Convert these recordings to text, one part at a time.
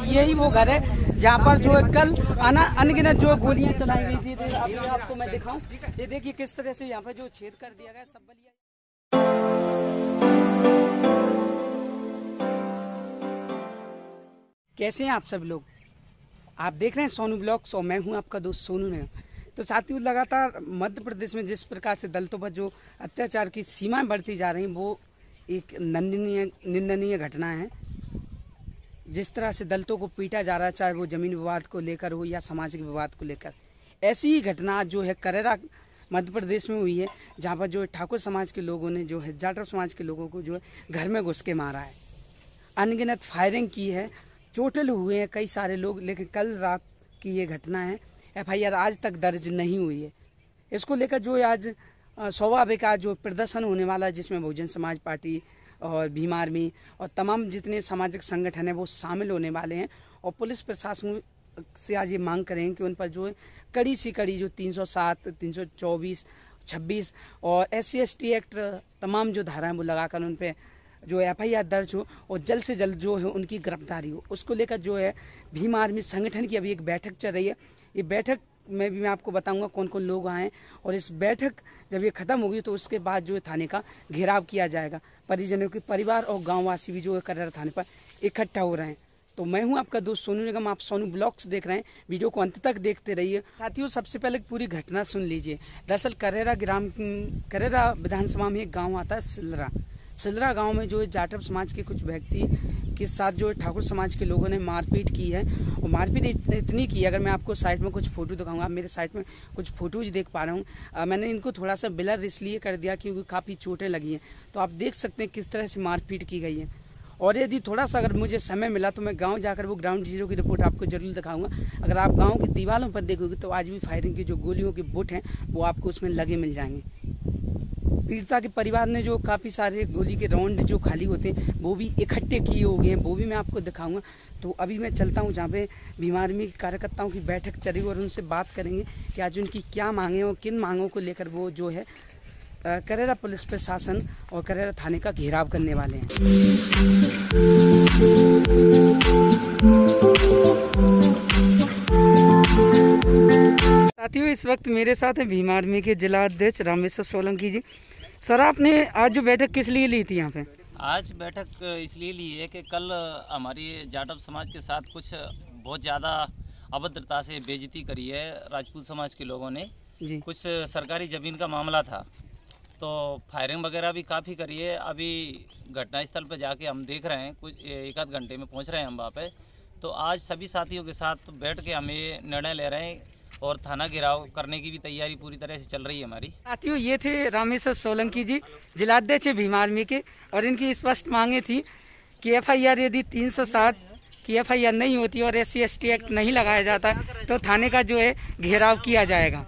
यही वो घर है जहाँ पर जो है कल अनगिनत जो गोलियां चलाई गई थी। अभी आपको मैं दिखाऊं, ये देखिए किस तरह से यहाँ पर जो छेद कर दिया गया सब बलिया। कैसे हैं आप सब लोग? आप देख रहे हैं सोनू ब्लॉग्स और मैं हूं आपका दोस्त सोनू ने। तो साथियों, लगातार मध्य प्रदेश में जिस प्रकार से दलितों पर जो अत्याचार की सीमाएं बढ़ती जा रही हैं वो एक निंदनीय घटना है। जिस तरह से दलितों को पीटा जा रहा है, चाहे वो जमीन विवाद को लेकर हो या सामाजिक विवाद को लेकर, ऐसी ही घटना जो है करेरा मध्य प्रदेश में हुई है, जहाँ पर जो है ठाकुर समाज के लोगों ने जो है जाटव समाज के लोगों को जो है घर में घुस के मारा है, अनगिनत फायरिंग की है, चोटिल हुए हैं कई सारे लोग। लेकिन कल रात की ये घटना है, FIR आज तक दर्ज नहीं हुई है। इसको लेकर जो आज स्वाभाविक आज जो प्रदर्शन होने वाला है, जिसमें बहुजन समाज पार्टी और भीम आर्मी और तमाम जितने सामाजिक संगठन हैं वो शामिल होने वाले हैं। और पुलिस प्रशासन से आज ये मांग करेंगे कि उन पर जो है कड़ी सी कड़ी जो 307, 324, 26 और SC ST एक्ट तमाम जो धाराएं वो लगाकर उन पर जो FIR दर्ज हो और जल्द से जल्द जो है उनकी गिरफ्तारी हो। उसको लेकर जो है भीम आर्मी संगठन की अभी एक बैठक चल रही है। ये बैठक में भी मैं आपको बताऊंगा कौन कौन लोग आए, और इस बैठक जब ये खत्म होगी तो उसके बाद जो है थाने का घेराव किया जाएगा। परिजनों के परिवार और गांववासी भी जो है करेरा थाने पर इकट्ठा हो रहे हैं। तो मैं हूं आपका दोस्त सोनू निगम, आप सोनू ब्लॉग्स देख रहे हैं। वीडियो को अंत तक देखते रहिए। साथियों, सबसे पहले पूरी घटना सुन लीजिए। दरअसल करेरा विधानसभा में एक गाँव आता है सिलरा गांव में जो है जाटव समाज के कुछ व्यक्ति के साथ जो है ठाकुर समाज के लोगों ने मारपीट की है। और मारपीट इतनी की, अगर मैं आपको साइड में कुछ फोटो दिखाऊंगा, आप मेरे साइड में कुछ फोटोज देख पा रहे हूँ। मैंने इनको थोड़ा सा ब्लर इसलिए कर दिया क्योंकि काफ़ी चोटें लगी हैं। तो आप देख सकते हैं किस तरह से मारपीट की गई है। और यदि थोड़ा सा अगर मुझे समय मिला तो मैं गाँव जाकर वो ग्राउंड जीरो की रिपोर्ट आपको जरूर दिखाऊंगा। अगर आप गाँव की दीवारों पर देखोगे तो आज भी फायरिंग की जो गोलियों के बुट हैं वो आपको उसमें लगे मिल जाएंगे। पीड़िता के परिवार ने जो काफ़ी सारे गोली के राउंड जो खाली होते हैं वो भी इकट्ठे किए हो गए हैं, वो भी मैं आपको दिखाऊंगा। तो अभी मैं चलता हूं जहां पे भीम आर्मी के कार्यकर्ताओं की बैठक चली और उनसे बात करेंगे कि आज उनकी क्या मांगे और किन मांगों को लेकर वो जो है करेरा पुलिस प्रशासन और करेरा थाने का घेराव करने वाले हैं। साथियों, इस वक्त मेरे साथ है भीम आर्मी के जिला अध्यक्ष रामेश्वर सोलंकी जी। सर, आपने आज जो बैठक किस लिए ली थी यहाँ पे? आज बैठक इसलिए ली है कि कल हमारी जाटव समाज के साथ कुछ बहुत ज़्यादा अभद्रता से बेइज्जती करी है राजपूत समाज के लोगों ने जी। कुछ सरकारी ज़मीन का मामला था तो फायरिंग वगैरह भी काफ़ी करी है। अभी घटनास्थल पर जाके हम देख रहे हैं, कुछ एक आध घंटे में पहुँच रहे हैं हम वहाँ पे। तो आज सभी साथियों के साथ बैठ के हम ये निर्णय ले रहे हैं और थाना घेराव करने की भी तैयारी पूरी तरह से चल रही है हमारी। साथियों, ये थे रामेश्वर सोलंकी जी, जिलाध्यक्ष भीम आर्मी के, और इनकी स्पष्ट मांगे थी कि FIR यदि 307 की FIR नहीं होती और SC ST एक्ट नहीं लगाया जाता तो थाने का जो है घेराव किया जाएगा।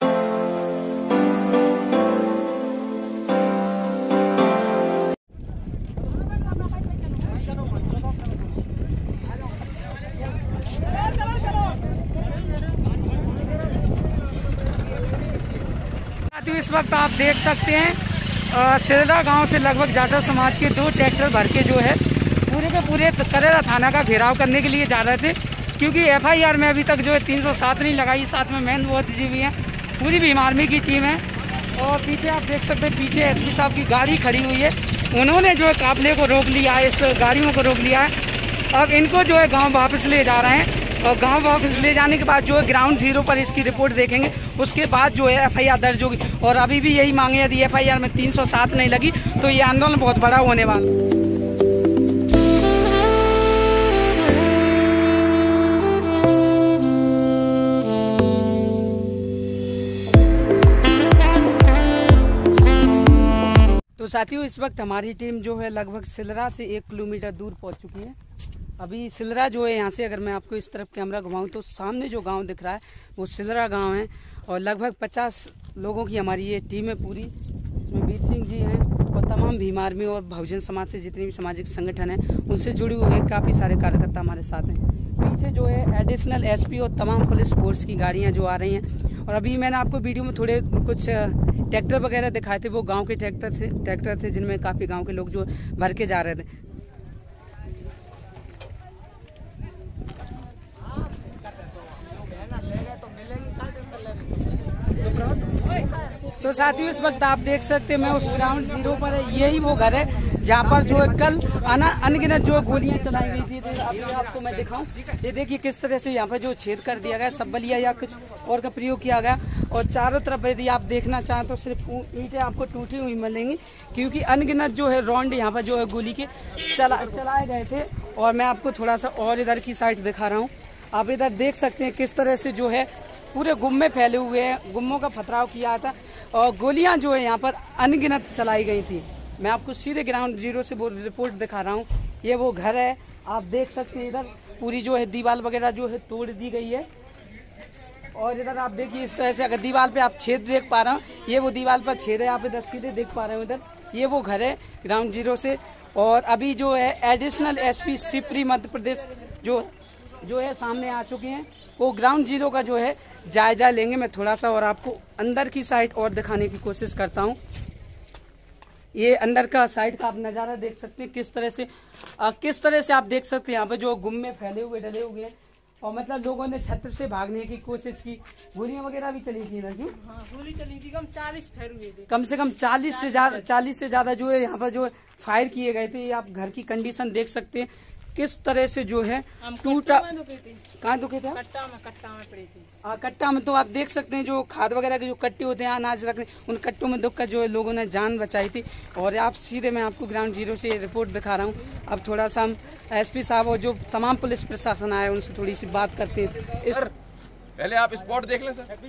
इस वक्त आप देख सकते हैं सिलरा गांव से लगभग जाटव समाज के 2 ट्रैक्टर भर के जो है पूरे के पूरे करेरा थाना का घेराव करने के लिए जा रहे थे, क्योंकि FIR में अभी तक जो है 307 नहीं लगाई। साथ में मैन बहुत जी भी हैं, पूरी भीम आर्मी की टीम है। और पीछे आप देख सकते हैं, पीछे SP साहब की गाड़ी खड़ी हुई है, उन्होंने जो है काफिले को रोक लिया है, इस गाड़ियों को रोक लिया है। अब इनको जो है गाँव वापस ले जा रहे हैं और गांव वापस ले जाने के बाद जो है ग्राउंड जीरो पर इसकी रिपोर्ट देखेंगे, उसके बाद जो है FIR दर्ज होगी। और अभी भी यही मांगे, यदि FIR में 307 नहीं लगी तो ये आंदोलन बहुत बड़ा होने वाला। तो साथियों, इस वक्त हमारी टीम जो है लगभग सिलरा से 1 किलोमीटर दूर पहुंच चुकी है। अभी सिलरा जो है, यहाँ से अगर मैं आपको इस तरफ कैमरा घुमाऊं तो सामने जो गांव दिख रहा है वो सिलरा गांव है। और लगभग 50 लोगों की हमारी ये टीम है पूरी, इसमें वीर सिंह जी हैं और तमाम भीम आर्मी और बहुजन समाज से जितने भी सामाजिक संगठन हैं उनसे जुड़े हुए काफ़ी सारे कार्यकर्ता हमारे साथ हैं। पीछे जो है एडिशनल SP और तमाम पुलिस फोर्स की गाड़ियाँ जो आ रही हैं। और अभी मैंने आपको वीडियो में थोड़े कुछ ट्रैक्टर वगैरह दिखाए थे, वो गाँव के ट्रैक्टर थे जिनमें काफ़ी गाँव के लोग जो भर के जा रहे थे। तो साथियों इस वक्त आप देख सकते हैं मैं उस ग्राउंड जीरो पर है, यही वो घर है जहाँ पर जो है कल अनगिनत जो गोलियां चलाई गई थी। तो अभी आपको मैं दिखाऊं, ये देखिए किस तरह से यहाँ पर जो छेद कर दिया गया, सब्बलिया या कुछ और का प्रयोग किया गया। और चारों तरफ यदि आप देखना चाहें तो सिर्फ ईंटें आपको टूटी हुई मिलेंगी, क्योंकि अनगिनत जो है राउंड यहाँ पर जो है गोली के चलाए गए थे। और मैं आपको थोड़ा सा और इधर की साइड दिखा रहा हूँ, आप इधर देख सकते हैं किस तरह से जो है पूरे गुम्मे फैले हुए हैं, गुम्मों का पथराव किया था और गोलियां जो है यहाँ पर अनगिनत चलाई गई थी। मैं आपको सीधे ग्राउंड जीरो से वो रिपोर्ट दिखा रहा हूँ। ये वो घर है, आप देख सकते हैं इधर पूरी जो है दीवार वगैरह जो है तोड़ दी गई है। और इधर आप देखिए इस तरह से, अगर दीवार पे आप छेद देख पा रहे हो, ये वो दीवार पर छेद है, आप इधर सीधे देख पा रहे हो। इधर ये वो घर है ग्राउंड जीरो से। और अभी जो है एडिशनल एसपी शिवपुरी मध्य प्रदेश जो है सामने आ चुके हैं, वो ग्राउंड जीरो का जो है जायजा लेंगे। मैं थोड़ा सा और आपको अंदर की साइड और दिखाने की कोशिश करता हूँ। ये अंदर का साइड का आप नजारा देख सकते हैं किस तरह से आप देख सकते हैं यहाँ पे जो गुम्मे फैले हुए डले हुए हैं। और मतलब लोगों ने छत से भागने की कोशिश की, गोलियां वगैरह भी चली थी ना? क्यों? हाँ, गोली चली थी, कम 40 फायर हुए थे। कम से कम 40 से ज्यादा जो है यहाँ पर जो फायर किए गए थे। ये आप घर की कंडीशन देख सकते हैं किस तरह से जो है टूटा। कहाँ दुखे थे? कट्टा में पड़ी थी। कट्टा में तो आप देख सकते हैं जो खाद वगैरह के जो कट्टे होते हैं अनाज रखने, उन कट्टों में दुख कर जो है लोगों ने जान बचाई थी। और आप सीधे मैं आपको ग्राउंड जीरो से रिपोर्ट दिखा रहा हूँ। अब थोड़ा सा हम एसपी साहब और जो तमाम पुलिस प्रशासन आए उनसे थोड़ी सी बात करते हैं। पहले आप स्पॉट देख लें सर।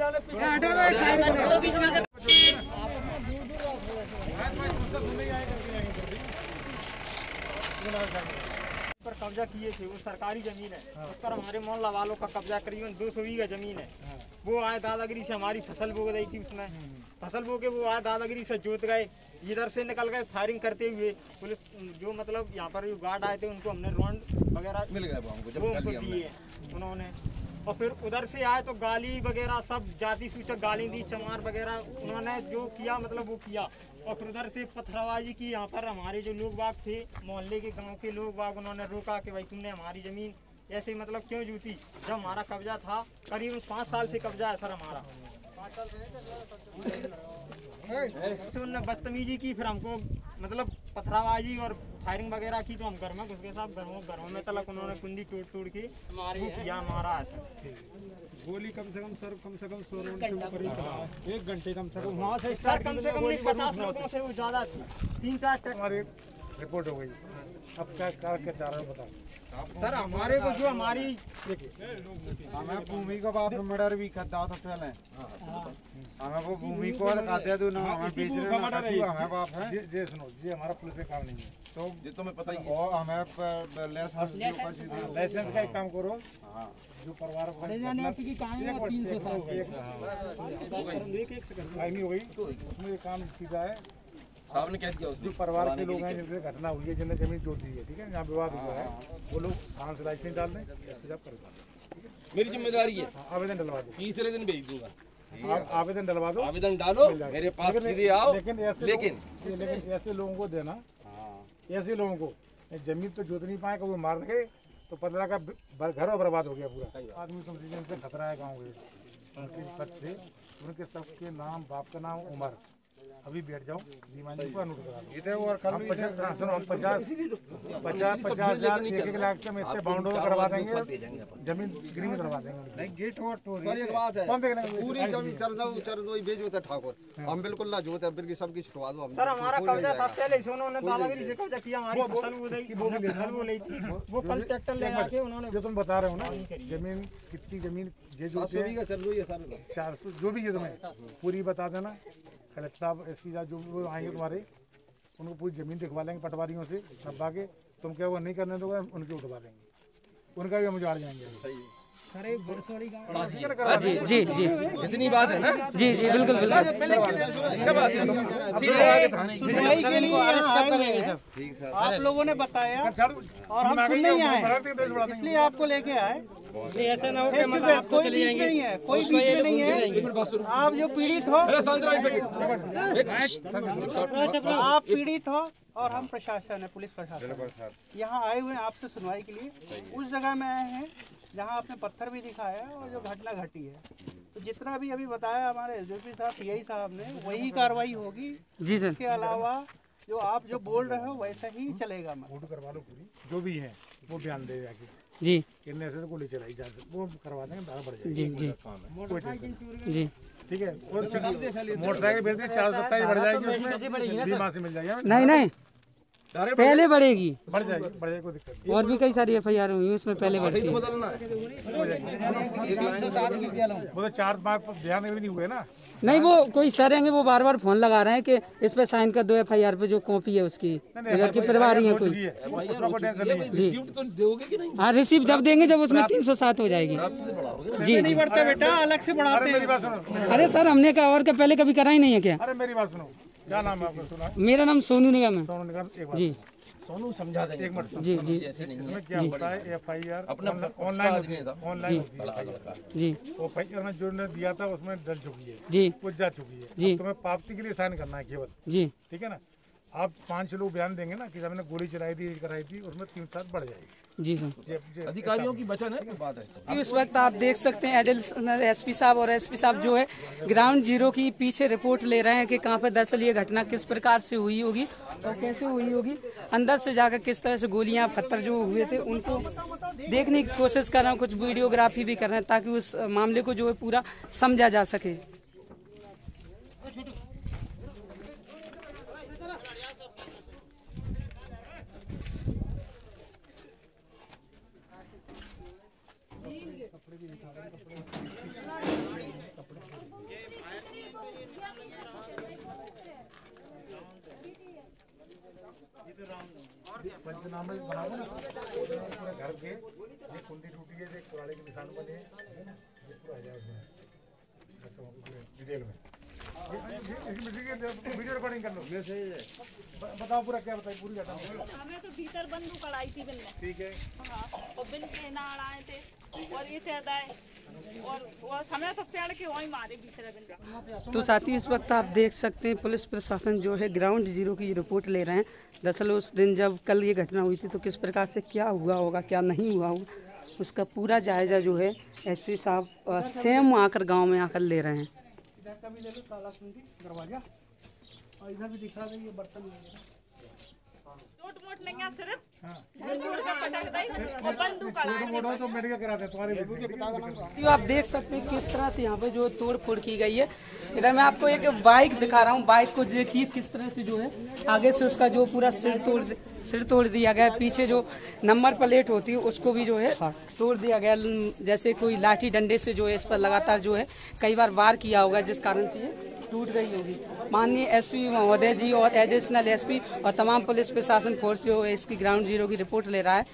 पर कब्जा किए थे, वो सरकारी जमीन है, उस पर हमारे मोहल्ला वालों का कब्जा करीबन 200 बीघा जमीन है। वो आए दादागिरी से हमारी फसल बो गई थी, उसमें फसल बो के वो आए दादागिरी से जोत गए, इधर से निकल गए फायरिंग करते हुए। पुलिस जो मतलब यहाँ पर जो गार्ड आए थे उनको हमने राउंड वगैरह मिल गए, वो उनको दिए उन्होंने। और फिर उधर से आए तो गाली वगैरह सब जाति सूचक गाली दी, चमार वगैरह उन्होंने जो किया मतलब वो किया। और फिर उधर से पथराबाजी की। यहाँ पर हमारे जो लोग बाग थे, मोहल्ले के गांव के लोग बाग, उन्होंने रोका कि भाई तुमने हमारी ज़मीन ऐसे मतलब क्यों जूती, जब हमारा कब्जा था। करीब 5 साल से कब्जा है सर हमारा। 5 साल उन्होंने बदतमीजी की, फिर हमको मतलब पथराबाजी और फायरिंग वगैरह की, तो हम घर में घुस गए साहब। घरों में तलक उन्होंने कुंडी तोड़ के वो किया, मारा है सर। गोली कम से कम 100 राउंड से ऊपर ही चला, 1 घंटे कम से कम वहाँ से सर कम से कम 50 लोगों से वो ज़्यादा थी, 3-4 हमारी रिपोर्ट हो गई। अब क्या चाह रहे हो बताओ सर। हमारे को जो हमारी हमें भूमि को बाप मर्डर भी करता तो चले, हमें वो भूमि को खाते दो ना, हमें बेचने हमें बाप है। ये सुनो, ये हमारा पुलिस का काम नहीं है, तो ये तो मैं पता ही है। और हमें लाइसेंस का एक काम करो। हाँ, जो परिवार को हो गई उसमें ये काम सीधा है। साहब ने क्या किया उसने? जो परिवार के लोग हैं जिनसे घटना हुई है, जिन्हें जमीन जोत दी है, ठीक है, यहाँ विवाद हुआ है, वो लोग थाना से लाइसेंस डाल दें, मेरी जिम्मेदारी है। आवेदन डलवा दो, तीसरे दिन भेज दूंगा। आवेदन डलवा दो, आवेदन डालो, मेरे पास सीधे आओ। लेकिन ऐसे लोगों को देना, ऐसे लोगों को जमीन तो जोत नहीं पाए, वो मार के तो 15 का घर और बर्बाद हो गया पूरा। आदमी तुम से खतरा है गाँव के, उनके सबके नाम, बाप का नाम, उम्र, अभी बैठ जाओ दीवानी को अनूठ करा दो। और कल 50,000 1 लाख से इतने बाउंड करवा देंगे, जमीन गिरी में करवा देंगे। नहीं गेट और सर एक बात है, पूरी जमीन चरदो बेचो थे ठाकुर, हम बिल्कुल ना जोते, बिल्कुल सबकी छुटवा दो। सर हमारा कब्जा था पहले से, उन्होंने दादागिरी से कब्जा किया। हमारी फसल वो ली थी, वो कल ट्रैक्टर ले आके उन्होंने, जो तुम बता रहे हो ना, जमीन कितनी जमीन ये जो चल रही है सर, 400 जो भी है तुम्हें पूरी बता देना। कलेक्टर साहब एसपी साहब जो वो आएंगे तुम्हारे, उनको पूरी ज़मीन दिखवा लेंगे पटवारियों से छपा के। तुम क्या वो नहीं करने दोगे, उनके उठवा देंगे, उनका भी हम उजाड़ जाएंगे। सही है। जी जी जी, इतनी बात है ना? जी जी बिल्कुल बिल्कुल। आप लोगों ने बताया और हम खुद नहीं आए, इसलिए आपको लेके आए। ऐसा ना हो कि हम आपको चले जाएंगे, नहीं है कोई बीच में नहीं है। आप जो पीड़ित हो, आप पीड़ित हो और हम प्रशासन है, पुलिस प्रशासन यहाँ आए हुए हैं आपसे सुनवाई के लिए। उस जगह में आए हैं जहाँ आपने पत्थर भी दिखाया और जो घटना घटी है तो जितना भी अभी बताया हमारे एसडीपी साहब पीआई साहब ने वही कार्रवाई होगी जी सर। इसके अलावा जो आप जो बोल रहे हो वैसा ही चलेगा। फोटो करवा लो पूरी, जो भी है वो बयान दे जाके जी, कितने से गोली चलाई जा वो करवा देंगे, दादा बढ़ जाएगी। जी जी जी ठीक है। मोटरसाइकिल बेच के 4 सप्ताह बढ़ जाएगी, उसमें बीमा से मिल जाएगा। नहीं नहीं, पहले बढ़ेगी, बढ़ जाएगी कोई दिक्कत नहीं। और भी कई सारी एफआईआर हुई है उसमें पहले बढ़ती है। वो तो 4-5 बयान भी नहीं हुए ना। नहीं, वो कोई सर हैं वो बार बार फोन लगा रहे हैं कि इस पे साइन कर दो एफआईआर पे जो कॉपी है उसकी, इधर की प्रभारी है कोई जी। हाँ, रिसीव जब देंगे जब उसमें 307 हो जाएगी जी। नहीं बढ़ता बेटा, अलग से बढ़ाते हैं। मेरी बात सुनो। अरे सर, हमने क्या और क्या पहले कभी करा ही नहीं है क्या? अरे मेरी बात सुनो, क्या नाम है आपका? सुना? मेरा नाम सोनू निगम है। सोनू निगम, एक बात जी सोनू समझा देंगे। एक मिनट जी जी इसमें क्या होता है? एफआईआर अपना ऑनलाइन आदमी था। ऑनलाइन जी वो एफआईआर में जो ने दिया था उसमें डल चुकी है जी वो जा चुकी है। जी। अब तुम्हें पावती के लिए साइन करना है केवल, जी ठीक है ना। आप 5 लोग बयान देंगे ना कि हमने गोली चलाई थी, कराई थी, उसमें 3-7 बढ़ जाएगी। जी सर। अधिकारियों की वचन है कि बात है। इस वक्त आप देख सकते हैं एडिशनल एसपी साहब और एसपी साहब जो है ग्राउंड जीरो की पीछे रिपोर्ट ले रहे हैं कि कहां पर दरअसल ये घटना किस प्रकार से हुई होगी और कैसे हुई होगी। अंदर से जाकर किस तरह से गोलियां पत्थर जो हुए थे उनको देखने की कोशिश कर रहे हैं, कुछ वीडियोग्राफी भी कर रहे हैं ताकि उस मामले को जो है पूरा समझा जा सके। पंचनामे बनाओ ना पूरे घर के, ये कुंडी टूटी है, एक कुराड़े के निशान बने हैं, ये पूरा आ जाए उसमें डिटेल में। वीडियो रिकॉर्डिंग कर लो। बताओ पूरा क्या बताइए, पूरी घटना। हमें तो भीतर बंदूक अड़ाई थी बिल में। ठीक है। हाँ, और बिल के ना अड़ाए थे और ये थे दाए और हमें तो पेड़ के वहीं मारे भीतर बिल। तो साथियों, इस वक्त आप देख सकते हैं पुलिस प्रशासन जो है ग्राउंड जीरो की रिपोर्ट ले रहे हैं। दरअसल उस दिन जब कल ये घटना हुई थी तो किस प्रकार से क्या हुआ होगा, क्या नहीं हुआ होगा, उसका पूरा जायजा जो है एसपी साहब स्वयं आकर गांव में आकर ले रहे हैं। इधर का भी ले लो ताला सुनती दरवाजा, और इधर भी दिखा दे ये बर्तन छोट मोट नहीं है, सिर्फ झंझोड़ का पटक दई और बंदूक अड़ाए। तो मेडिकल कराते तुम्हारे। तो आप देख सकते हैं किस तरह से यहाँ पे जो तोड़ फोड़ की गई है। इधर मैं आपको एक बाइक दिखा रहा हूँ, बाइक को देखिए किस तरह से जो है आगे से उसका जो पूरा सिर तोड़ दिया गया है। पीछे जो नंबर प्लेट होती है उसको भी जो है तोड़ दिया गया, जैसे कोई लाठी डंडे से जो है इस पर लगातार जो है कई बार वार किया होगा जिस कारण से ये टूट गई होगी। माननीय एसपी महोदय जी और एडिशनल एसपी और तमाम पुलिस प्रशासन फोर्स जो है इसकी ग्राउंड जीरो की रिपोर्ट ले रहा है।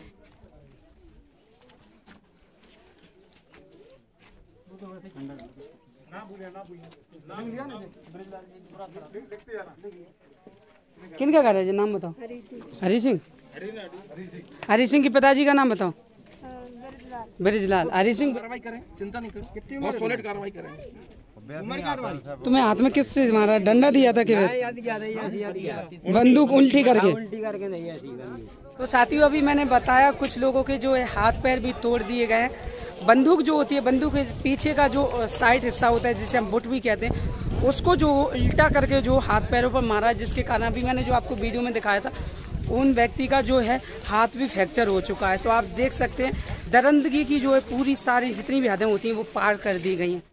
किनका घर है जी, नाम बताओ। हरी सिंह। हरी सिंह के पिताजी का नाम बताओ। ब्रिजलाल। हरी सिंह। कार्रवाई करें, चिंता नहीं करें, बहुत सॉलिड कार्रवाई करेंगे। तुम्हें हाथ में किससे मारा, डंडा दिया था कि बंदूक उल्टी करके? नहीं ऐसी। तो साथियों, अभी मैंने बताया कुछ लोगों के जो है हाथ पैर भी तोड़ दिए गए हैं। बंदूक जो होती है, बंदूक के पीछे का जो साइड हिस्सा होता है जिसे हम बुट भी कहते हैं, उसको जो उल्टा करके जो हाथ पैरों पर मारा, जिसके कारण अभी मैंने जो आपको वीडियो में दिखाया था उन व्यक्ति का जो है हाथ भी फ्रैक्चर हो चुका है। तो आप देख सकते हैं दरिंदगी की जो है पूरी सारी जितनी भी हदें होती हैं वो पार कर दी गई हैं।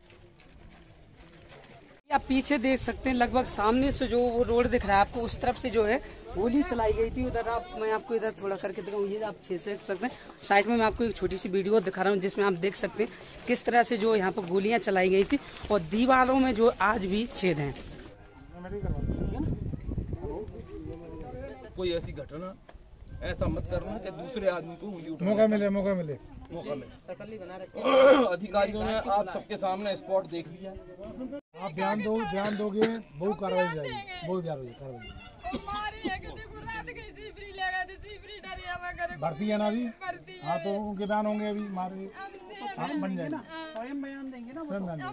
आप पीछे देख सकते हैं, लगभग सामने से जो वो रोड दिख रहा है आपको, उस तरफ से जो है गोली चलाई गई थी। उधर मैं आपको इधर थोड़ा करके दिखाऊँ, ये आप अच्छे से देख सकते हैं। साइड में मैं आपको एक छोटी सी वीडियो दिखा रहा हूँ जिसमें आप देख सकते हैं किस तरह से जो यहाँ पर गोलियां चलाई गई थी और दीवारों में जो आज भी छेद हैं। कोई ऐसी घटना ऐसा मत करना कि दूसरे आदमी को उंगली उठाने मौका मिले। अधिकारियों ने आप सबके सामने स्पॉट देख लिया। आप बयान दोगे बहुत कार्रवाई जाएगी, बहुत कार्रवाई। भर्ती है ना अभी? हाँ, तो उनके बयान होंगे अभी मारे बन जाएगा। स्वयं बयान देंगे ना,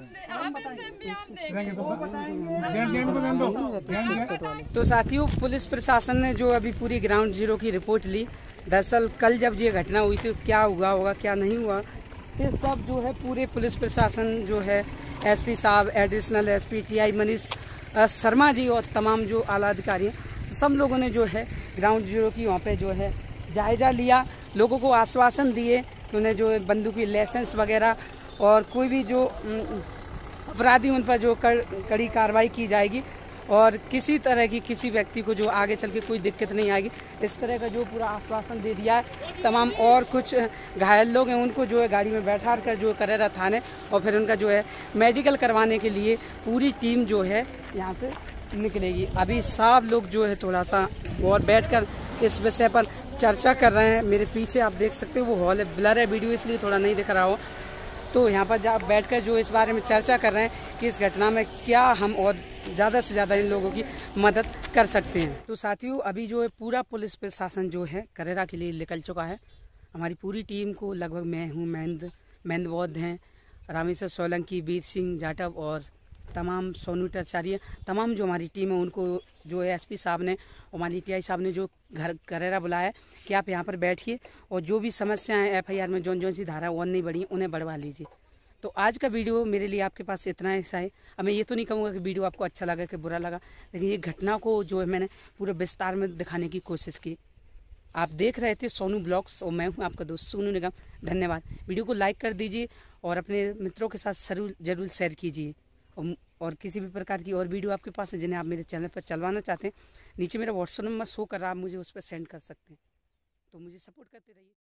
तो साथियों, पुलिस प्रशासन ने जो अभी पूरी ग्राउंड जीरो की रिपोर्ट ली। दरअसल कल जब ये घटना हुई थी क्या हुआ होगा, क्या नहीं हुआ, ये सब जो है पूरे पुलिस प्रशासन जो है एसपी साहब, additional SP TI Manish Sharma ji और तमाम जो आला अधिकारी हैं, सब लोगों ने जो है ग्राउंड जीरो की वहाँ पे जो है जायजा लिया, लोगों को आश्वासन दिए कि उन्हें जो बंदूकी लाइसेंस वगैरह और कोई भी जो अपराधी उन पर जो कड़ी कार्रवाई की जाएगी और किसी तरह की किसी व्यक्ति को जो आगे चल के कोई दिक्कत नहीं आएगी, इस तरह का जो पूरा आश्वासन दे दिया है। तमाम और कुछ घायल लोग हैं उनको जो है गाड़ी में बैठा कर जो करेरा थाने और फिर उनका जो है मेडिकल करवाने के लिए पूरी टीम जो है यहाँ से निकलेगी। अभी सब लोग जो है थोड़ा सा और बैठकर इस विषय पर चर्चा कर रहे हैं। मेरे पीछे आप देख सकते हो वो हॉल है, ब्लर है वीडियो इसलिए थोड़ा नहीं दिख रहा हो, तो यहाँ पर बैठकर जो इस बारे में चर्चा कर रहे हैं कि इस घटना में क्या हम और ज़्यादा से ज़्यादा इन लोगों की मदद कर सकते हैं। तो साथियों अभी जो है पूरा पुलिस प्रशासन जो है करेरा के लिए निकल चुका है। हमारी पूरी टीम को लगभग मैं हूँ, महेंद्र बौद्ध हैं, रामेश्वर सोलंकी, वीर सिंह जाटव और तमाम सोनू आचार्य, तमाम जो हमारी टीम है उनको जो है एसपी साहब ने और हमारी टीआई साहब ने जो घर करेरा बुलाया कि आप यहाँ पर बैठिए और जो भी समस्याएं एफआईआर में जौन सी धारा और नहीं बढ़ी उन्हें बढ़वा लीजिए। तो आज का वीडियो मेरे लिए आपके पास इतना ऐसा है। अब मैं ये तो नहीं कहूँगा कि वीडियो आपको अच्छा लगा कि बुरा लगा, लेकिन ये घटना को जो है मैंने पूरे विस्तार में दिखाने की कोशिश की। आप देख रहे थे सोनू ब्लॉग्स और मैं हूँ आपका दोस्त सोनू निगम। धन्यवाद। वीडियो को लाइक कर दीजिए और अपने मित्रों के साथ जरूर शेयर कीजिए। और किसी भी प्रकार की और वीडियो आपके पास है जिन्हें आप मेरे चैनल पर चलवाना चाहते हैं, नीचे मेरा व्हाट्सएप नंबर शो कर रहा है, आप मुझे उस पर सेंड कर सकते हैं। तो मुझे सपोर्ट करते रहिए।